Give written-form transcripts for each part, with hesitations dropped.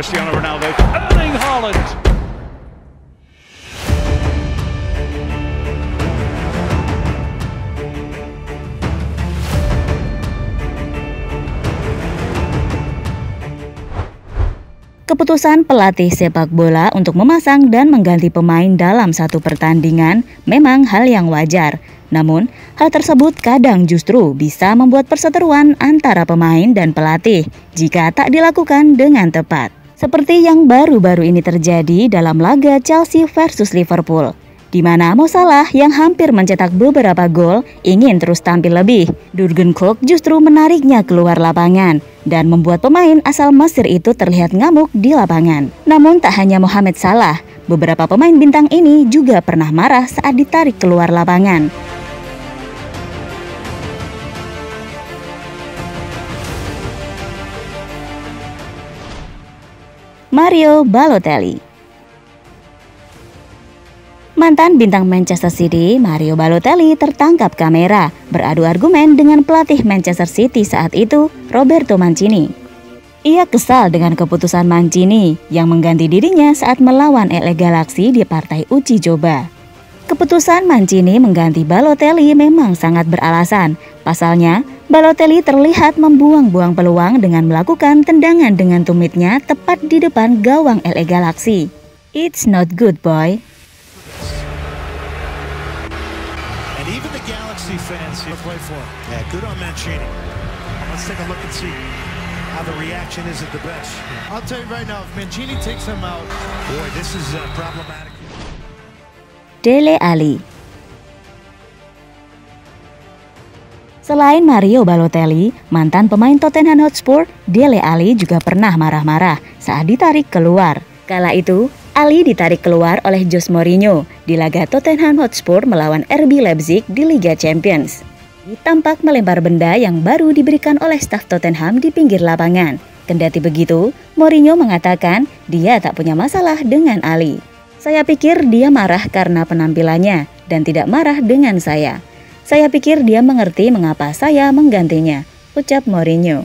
Cristiano Ronaldo. Erling Haaland. Keputusan pelatih sepak bola untuk memasang dan mengganti pemain dalam satu pertandingan memang hal yang wajar. Namun, hal tersebut kadang justru bisa membuat perseteruan antara pemain dan pelatih jika tak dilakukan dengan tepat. Seperti yang baru-baru ini terjadi dalam laga Chelsea versus Liverpool, di mana Mo Salah yang hampir mencetak beberapa gol ingin terus tampil lebih. Jurgen Klopp justru menariknya keluar lapangan dan membuat pemain asal Mesir itu terlihat ngamuk di lapangan. Namun tak hanya Mohamed Salah, beberapa pemain bintang ini juga pernah marah saat ditarik keluar lapangan. Mario Balotelli. Mantan bintang Manchester City, Mario Balotelli tertangkap kamera beradu argumen dengan pelatih Manchester City saat itu, Roberto Mancini. Ia kesal dengan keputusan Mancini yang mengganti dirinya saat melawan LA Galaxy di partai uji coba. Keputusan Mancini mengganti Balotelli memang sangat beralasan. Pasalnya, Balotelli terlihat membuang-buang peluang dengan melakukan tendangan dengan tumitnya tepat di depan gawang LA Galaxy. It's not good, boy. And even the Galaxy fans here play for him. Yeah, good on Mancini. Let's take a look and see how the reaction is at the bench. I'll tell you right now, if Mancini takes him out, boy, this is problematic. Dele Alli. Selain Mario Balotelli, mantan pemain Tottenham Hotspur, Dele Alli juga pernah marah-marah saat ditarik keluar. Kala itu, Ali ditarik keluar oleh Jose Mourinho di laga Tottenham Hotspur melawan RB Leipzig di Liga Champions. Tampak melempar benda yang baru diberikan oleh staf Tottenham di pinggir lapangan. Kendati begitu, Mourinho mengatakan dia tak punya masalah dengan Ali. Saya pikir dia marah karena penampilannya dan tidak marah dengan saya. Saya pikir dia mengerti mengapa saya menggantinya, ucap Mourinho.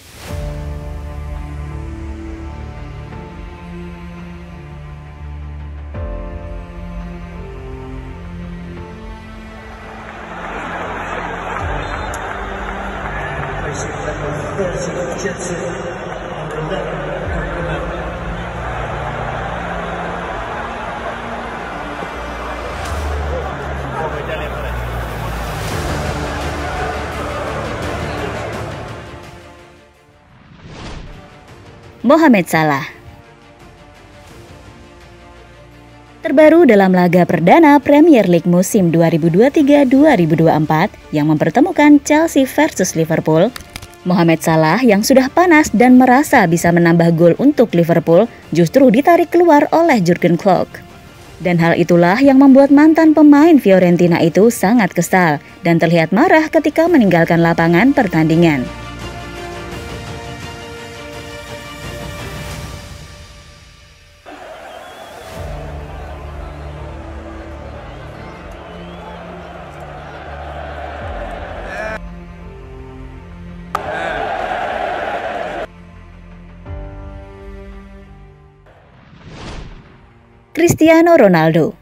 Mohamed Salah. Terbaru dalam laga perdana Premier League musim 2023-2024 yang mempertemukan Chelsea versus Liverpool, Mohamed Salah yang sudah panas dan merasa bisa menambah gol untuk Liverpool justru ditarik keluar oleh Jurgen Klopp. Dan hal itulah yang membuat mantan pemain Fiorentina itu sangat kesal dan terlihat marah ketika meninggalkan lapangan pertandingan. Cristiano Ronaldo.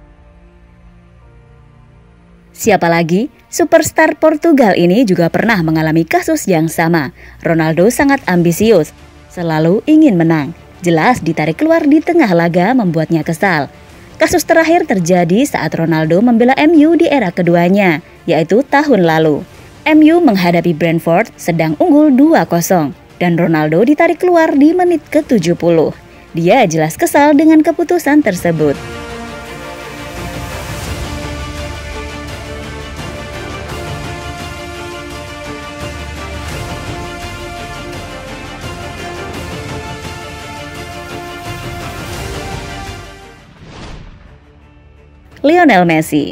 Siapa lagi? Superstar Portugal ini juga pernah mengalami kasus yang sama. Ronaldo sangat ambisius, selalu ingin menang. Jelas ditarik keluar di tengah laga membuatnya kesal. Kasus terakhir terjadi saat Ronaldo membela MU di era keduanya, yaitu tahun lalu. MU menghadapi Brentford sedang unggul 2-0 dan Ronaldo ditarik keluar di menit ke-70. Dia jelas kesal dengan keputusan tersebut. Lionel Messi.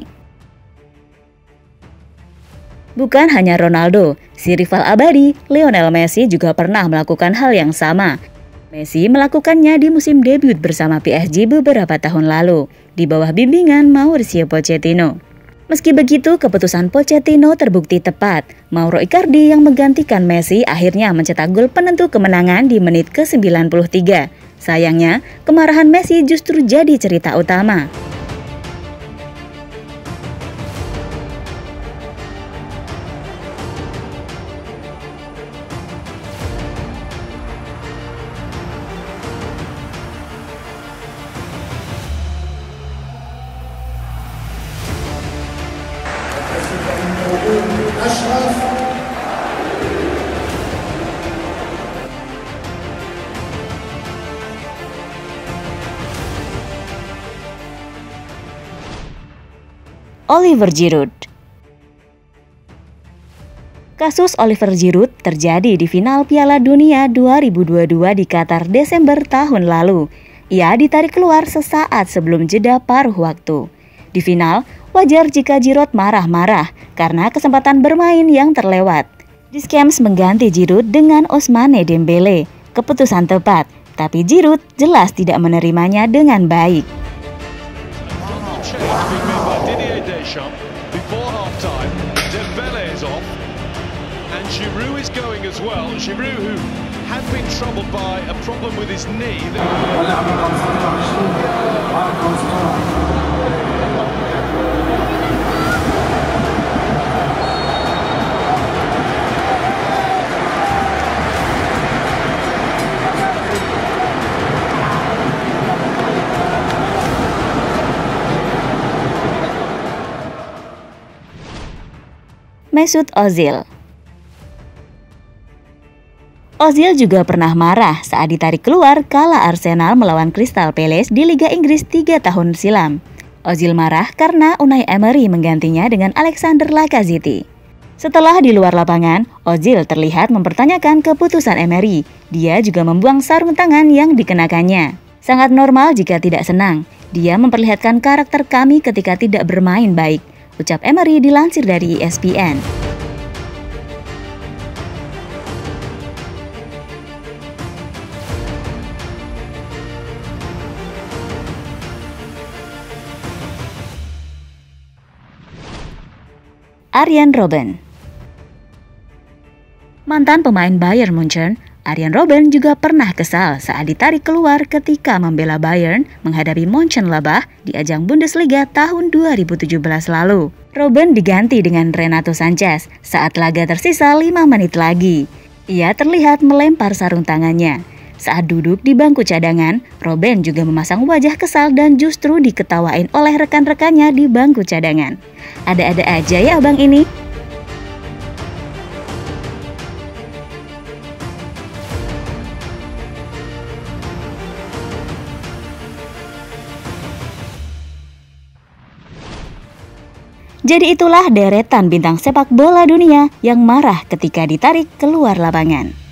Bukan hanya Ronaldo, si rival abadi Lionel Messi juga pernah melakukan hal yang sama. Messi melakukannya di musim debut bersama PSG beberapa tahun lalu, di bawah bimbingan Mauricio Pochettino. Meski begitu, keputusan Pochettino terbukti tepat. Mauro Icardi yang menggantikan Messi akhirnya mencetak gol penentu kemenangan di menit ke-93. Sayangnya, kemarahan Messi justru jadi cerita utama. Oliver Giroud. Kasus Oliver Giroud terjadi di final Piala Dunia 2022 di Qatar Desember tahun lalu. Ia ditarik keluar sesaat sebelum jeda paruh waktu. Di final, wajar jika Giroud marah-marah karena kesempatan bermain yang terlewat. Deschamps mengganti Giroud dengan Ousmane Dembele. Keputusan tepat, tapi Giroud jelas tidak menerimanya dengan baik. Before half-time, Dembele is off, and Giroud is going as well. Giroud, who had been troubled by a problem with his knee. Mesut Ozil. Ozil juga pernah marah saat ditarik keluar kala Arsenal melawan Crystal Palace di Liga Inggris 3 tahun silam. Ozil marah karena Unai Emery menggantinya dengan Alexander Lacazette. Setelah di luar lapangan, Ozil terlihat mempertanyakan keputusan Emery. Dia juga membuang sarung tangan yang dikenakannya. Sangat normal jika tidak senang. Dia memperlihatkan karakter kami ketika tidak bermain baik, ucap Emery dilansir dari ESPN. Arjen Robben. Mantan pemain Bayern Munchen, Arjen Robben juga pernah kesal saat ditarik keluar ketika membela Bayern menghadapi Mönchengladbach di ajang Bundesliga tahun 2017 lalu. Robben diganti dengan Renato Sanchez saat laga tersisa 5 menit lagi. Ia terlihat melempar sarung tangannya. Saat duduk di bangku cadangan, Robben juga memasang wajah kesal dan justru diketawain oleh rekan-rekannya di bangku cadangan. Ada-ada aja ya abang ini. Jadi itulah deretan bintang sepak bola dunia yang marah ketika ditarik keluar lapangan.